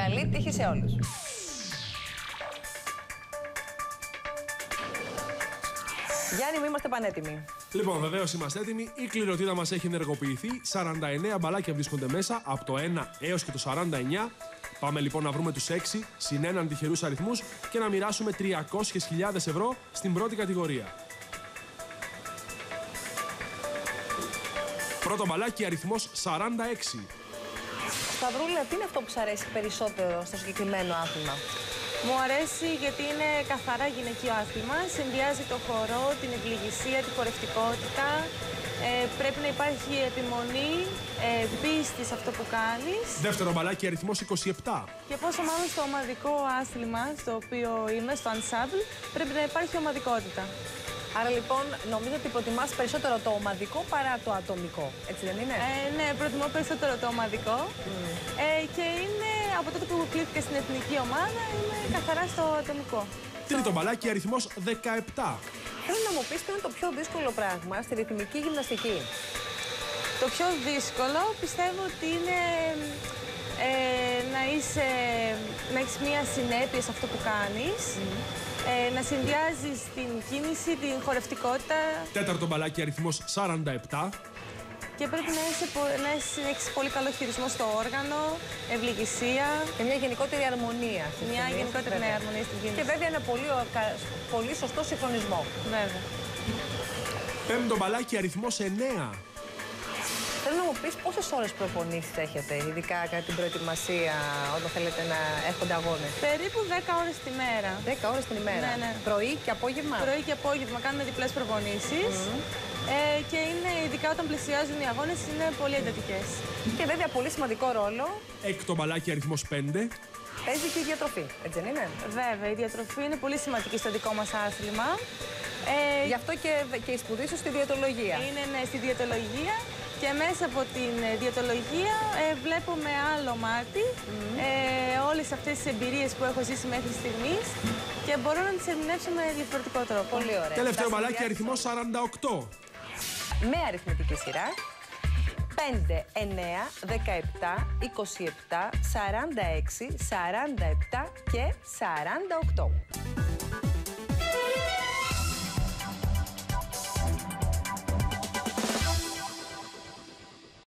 Καλή τύχη σε όλους. Γιάννη μου, είμαστε πανέτοιμοι. Λοιπόν, βεβαίως είμαστε έτοιμοι. Η κληροτίδα μας έχει ενεργοποιηθεί. 49 μπαλάκια βρίσκονται μέσα, από το 1 έως και το 49. Πάμε λοιπόν να βρούμε τους 6 συν έναν τυχερούς αριθμούς και να μοιράσουμε 300.000 ευρώ στην πρώτη κατηγορία. Πρώτο μπαλάκι, αριθμός 46. Σταυρούλα, τι είναι αυτό που σου αρέσει περισσότερο στο συγκεκριμένο άθλημα? Μου αρέσει γιατί είναι καθαρά γυναικείο άθλημα, συνδυάζει το χορό, την ευληγησία, τη χορευτικότητα. Πρέπει να υπάρχει επιμονή, πίστη σε αυτό που κάνεις. Δεύτερο μπαλάκι, αριθμός 27. Και πόσο μάλλον στο ομαδικό άθλημα, στο οποίο είμαι, στο ensemble, πρέπει να υπάρχει ομαδικότητα. Άρα λοιπόν νομίζω ότι προτιμάς περισσότερο το ομαδικό παρά το ατομικό, έτσι δεν είναι? Ναι, προτιμώ περισσότερο το ομαδικό. Και είναι από τότε που κλείθηκα στην εθνική ομάδα, είμαι καθαρά στο ατομικό. Τρίτο μπαλάκι, αριθμός 17. Θέλω να μου πεις ποιο είναι το πιο δύσκολο πράγμα στη ρυθμική γυμναστική. Το πιο δύσκολο πιστεύω ότι είναι να έχεις μία συνέπεια σε αυτό που κάνεις. Να συνδυάζεις την κίνηση, την χορευτικότητα. Τέταρτο μπαλάκι, αριθμός 47. Και πρέπει να έχεις πολύ καλό χειρισμό στο όργανο, ευληγησία. Και μια γενικότερη αρμονία. Μια γενικότερη αρμονία στην κίνηση. Και βέβαια ένα πολύ σωστό συγχρονισμό. Βέβαια. Πέμπτο μπαλάκι, αριθμός 9. Θέλω να μου πεις πόσες ώρες προπονήσεις έχετε, ειδικά κατά την προετοιμασία, όταν θέλετε να έχονται αγώνες? Περίπου 10 ώρες τη μέρα. 10 ώρες την ημέρα? Ναι, ναι. Πρωί και απόγευμα? Πρωί και απόγευμα κάνουμε διπλές προπονήσεις. Και είναι, ειδικά όταν πλησιάζουν οι αγώνες, είναι πολύ εντατικές. Και βέβαια πολύ σημαντικό ρόλο. Έκτο μπαλάκι, αριθμός 5. Παίζει και η διατροφή, έτσι δεν είναι? Βέβαια, η διατροφή είναι πολύ σημαντική στο δικό μας άθλημα. Γι' αυτό και η σπουδή σου στη διαιτολογία. Είναι, ναι, στη διαιτολογία. Και μέσα από την διαιτολογία βλέπω με άλλο μάτι όλες αυτές τις εμπειρίες που έχω ζήσει μέχρι στιγμής και μπορώ να τις ερμηνεύσω με διαφορετικό τρόπο. Πολύ ωραία. Τελευταίο μπαλάκι, αριθμός 48. Με αριθμητική σειρά. 5, 9, 17, 27, 46, 47 και 48.